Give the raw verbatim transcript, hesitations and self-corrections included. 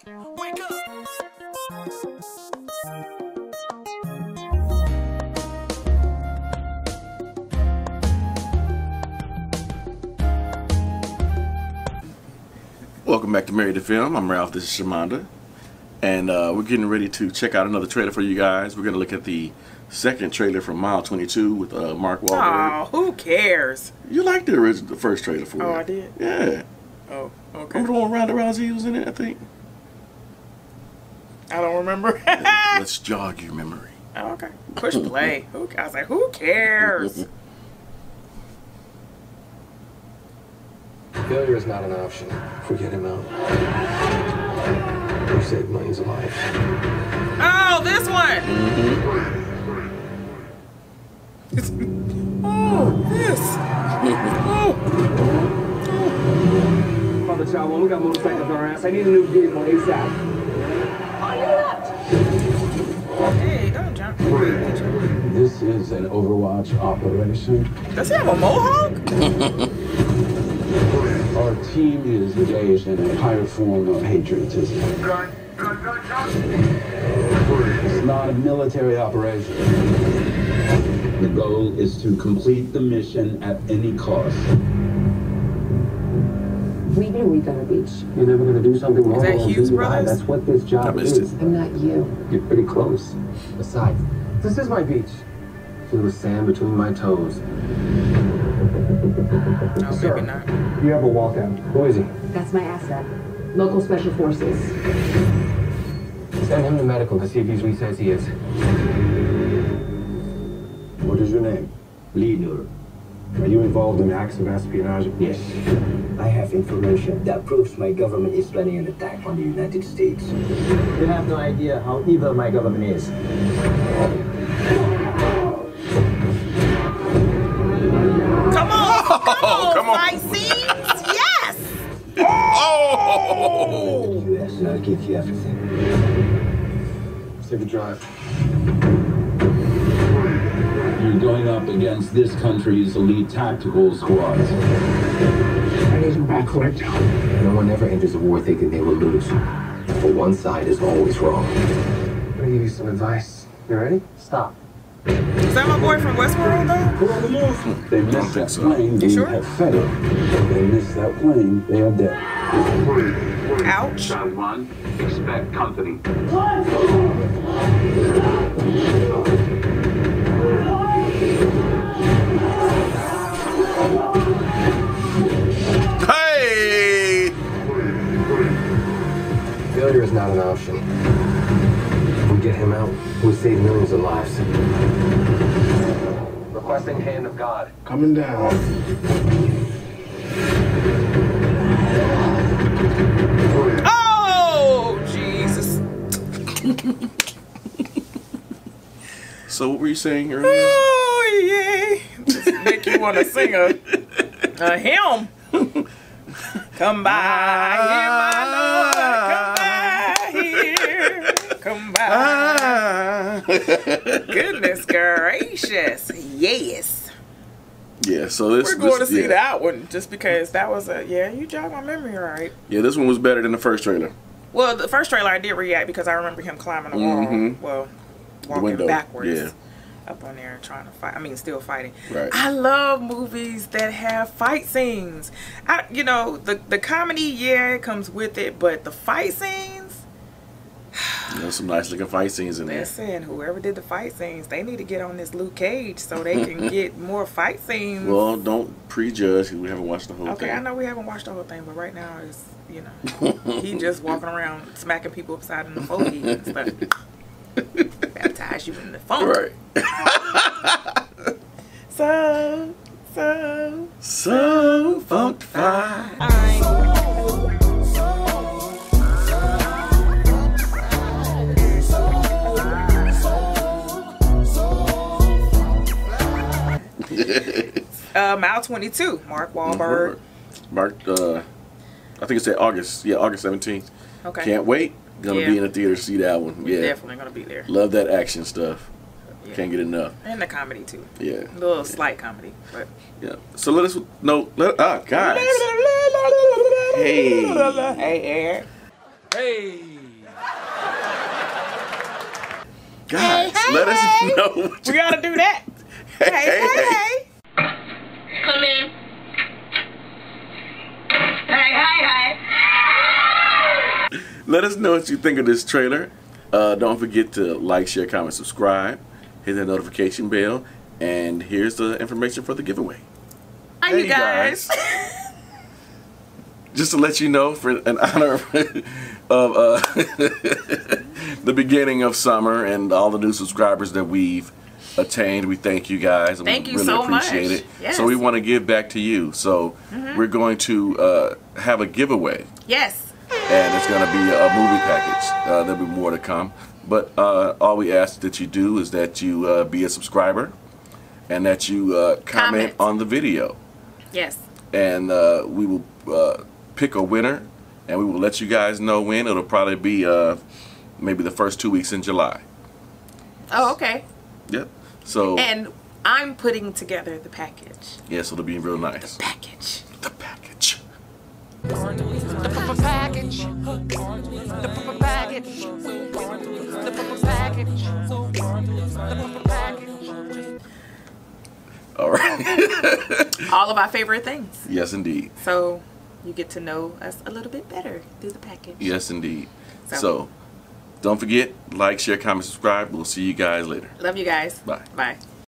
Wake up. Welcome back to Married to Film. I'm Ralph, this is Shamanda. And uh, we're getting ready to check out another trailer for you guys. We're going to look at the second trailer from Mile twenty-two with uh, Mark Wahlberg. Oh, who cares? You liked the original, the first trailer for it. Oh, I did? Yeah. Oh, okay. Remember the one Ronda Rousey was in it, I think? I don't remember. Let's jog your memory. Oh, okay. Push play. Who, I was like, who cares? Failure is not an option. Forget him out. We saved millions of lives. Oh, this one! Mm-hmm. Oh, this. Oh. Father Child, we got motorcycles on our ass. I need a new vehicle ASAP. Hey, don't jump. This is an Overwatch operation. Does he have a mohawk? Our team is engaged in a higher form of patriotism. It's not a military operation. The goal is to complete the mission at any cost. We knew we'd done a beach. You're never going to do something wrong. that Hughes Brothers? That's what this job is. it. I'm not you. You're pretty close. Besides, this is my beach. Filled with sand between my toes. No, Sir, maybe not. you have a walkout. Who is he? That's my asset. Local special forces. Send him to medical to see if he's who he says he is. What is your name? Leader. Are you involved in acts of espionage? Yes. I have information that proves my government is planning an attack on the United States. You have no idea how evil my government is. Come on! Come on, come on. fight scenes! Yes! Oh! U S and I'll give you everything. Let's take a drive. You're going up against this country's elite tactical squads. I need him back right now. No one ever enters a war thinking they will lose. For one side is always wrong. I'm gonna give you some advice. You ready? Stop. Is that my boy from Westworld, though? Put on the move. They missed that plane, they sure? have failed. They missed that plane, they are dead. Ouch. Round one, expect company. Hey! Failure is not an option. If we get him out, we'll save millions of lives. Requesting hand of God. Coming down. Oh, Jesus. So what were you saying earlier? Oh, yeah. Just make you want to sing a, a hymn. Come by here, my Lord. Come by here. Come by. Goodness gracious. Yes. Yeah, so this We're going this, to see yeah. that one just because that was a, yeah, you jogged my memory all right. Yeah, this one was better than the first trailer. Well, the first trailer I did react because I remember him climbing the wall. Mhm. Well, walking window, backwards. yeah. Up on there trying to fight. I mean, still fighting. Right. I love movies that have fight scenes. I, you know, the the comedy, yeah, it comes with it, but the fight scenes. You know, some nice looking fight scenes in there. Listen, whoever did the fight scenes, they need to get on this Luke Cage so they can get more fight scenes. Well, don't prejudge because we haven't watched the whole Okay, thing. I know we haven't watched the whole thing, but right now it's, you know, he just walking around smacking people upside in the forehead and stuff. Baptize you in the funk. Right. So, so, So funkified. uh, Mile twenty-two, Mark Wahlberg. Mark, uh, I think it's at August. Yeah, August seventeenth. Okay. Can't wait. Gonna Yeah. be in the theater to see that one. We're Yeah. definitely gonna be there. Love that action stuff. Yeah. Can't get enough. And the comedy too. Yeah. A little slight comedy, but Yeah. So let us know. Let ah guys. Hey. Hey, Eric. Hey. Guys, hey, let hey, us hey. know. What we gotta do that. Hey, hey, hey, hey. hey. Come in. Hey, hey, hey. Let us know what you think of this trailer. Uh, don't forget to like, share, comment, subscribe. Hit that notification bell. And here's the information for the giveaway. Hi, hey, you guys. guys. Just to let you know, for an honor of uh, the beginning of summer and all the new subscribers that we've attained, we thank you guys. And thank we you really so appreciate much. it. Yes. So we want to give back to you. So mm-hmm. we're going to uh, have a giveaway. Yes. And it's going to be a movie package. Uh, there'll be more to come. But uh, all we ask that you do is that you uh, be a subscriber and that you uh, comment, comment on the video. Yes. And uh, we will uh, pick a winner, and we will let you guys know when. It'll probably be uh, maybe the first two weeks in July. Oh, okay. Yep. So. And I'm putting together the package. Yes, it'll be real nice. The package. The package. The package. The package. The package. The package. The package. All right. All of our favorite things. Yes, indeed. So you get to know us a little bit better through the package. Yes, indeed. So, so don't forget, like, share, comment, subscribe. We'll see you guys later. Love you guys. Bye. Bye.